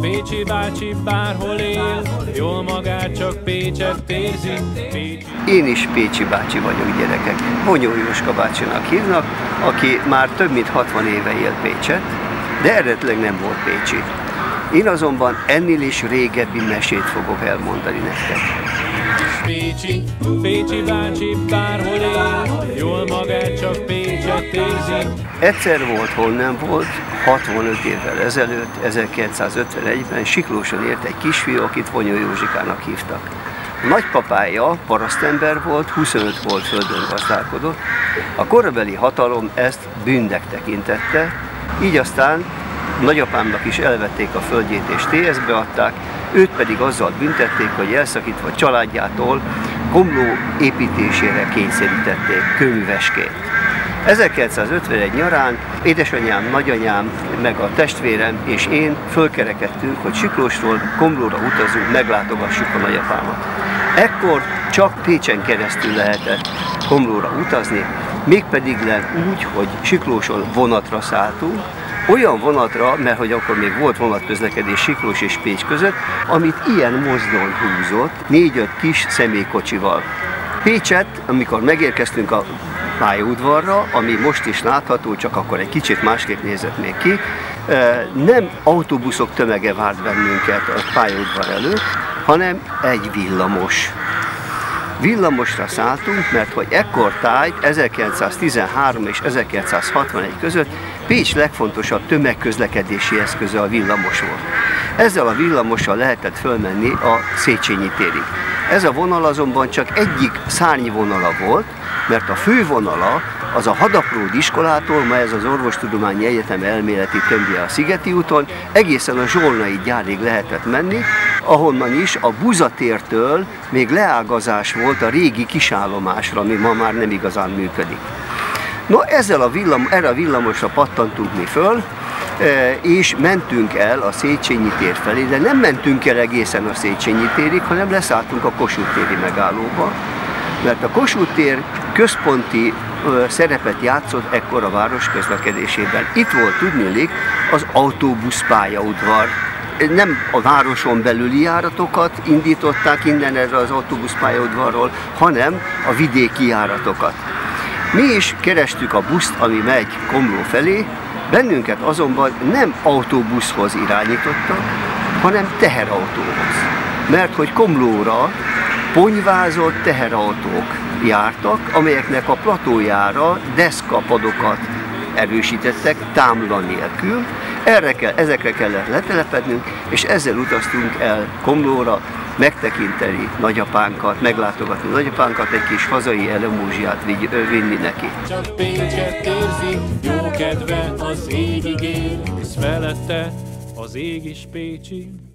Pécsi bácsi bárhol él, jól magát csak Pécset érzi. Én is Pécsi bácsi vagyok, gyerekek. Bonyó Jóska bácsinak hívnak, aki már több mint 60 éve él Pécset, de eredetileg nem volt pécsi. Én azonban ennél is régebbi mesét fogok elmondani nektek. Pécsi bácsi bárhol él, jól magát csak Pécset érzi. Egyszer volt, hol nem volt, 65 évvel ezelőtt, 1951-ben Siklóson élt egy kisfiú, akit Bonyó Józsikának hívtak. A nagypapája parasztember volt, 25 volt földön gazdálkodott. A korabeli hatalom ezt bűnnek tekintette, így aztán nagyapámnak is elvették a földjét és TS-be adták, őt pedig azzal büntették, hogy elszakítva családjától Komló építésére kényszerítették kőművesként. 1951 nyarán édesanyám, nagyanyám, meg a testvérem és én fölkerekedtünk, hogy Siklósról Komlóra utazunk, meglátogassuk a nagyapámat. Ekkor csak Pécsen keresztül lehetett Komlóra utazni, mégpedig úgy, hogy Siklóson vonatra szálltunk, olyan vonatra, mert hogy akkor még volt vonatközlekedés Siklós és Pécs között, amit ilyen mozdony húzott, 4-5 kis személykocsival. Pécset, amikor megérkeztünk a pályaudvarra, ami most is látható, csak akkor egy kicsit másképp nézett még ki, nem autóbuszok tömege várt bennünket a pályaudvar előtt, hanem egy villamos. Villamosra szálltunk, mert hogy ekkortájt 1913 és 1961 között Pécs legfontosabb tömegközlekedési eszköze a villamos volt. Ezzel a villamossal lehetett fölmenni a Széchenyi térig. Ez a vonal azonban csak egyik szárnyvonala volt, mert a fővonala az a Hadapród iskolától, ma ez az Orvostudományi Egyetem elméleti tömbje a Szigeti úton, egészen a Zsolnai gyárig lehetett menni, ahonnan is a Buzatértől még leágazás volt a régi kisállomásra, ami ma már nem igazán működik. No, erre a villamosra pattantunk mi föl, és mentünk el a Széchenyi tér felé, de nem mentünk el egészen a Széchenyi térig, hanem leszálltunk a Kossuth téri megállóba, mert a Kossuth tér központi szerepet játszott ekkor a város közlekedésében. Itt volt tudniillik az autóbuszpályaudvar. Nem a városon belüli járatokat indították innen erre az autóbuszpályaudvarról, hanem a vidéki járatokat. Mi is kerestük a buszt, ami megy Komló felé, bennünket azonban nem autóbuszhoz irányítottak, hanem teherautóhoz. Mert hogy Komlóra ponyvázott teherautók jártak, amelyeknek a platójára deszkapadokat erősítettek támla nélkül. Ezekre kellett letelepednünk, és ezzel utaztunk el Komlóra, megtekinteni nagyapánkat, meglátogatni nagyapánkat, egy kis hazai elemózsiát vinni neki. Csak Pécset érzi, jó kedve az égig él, hisz felette az ég is pécsi.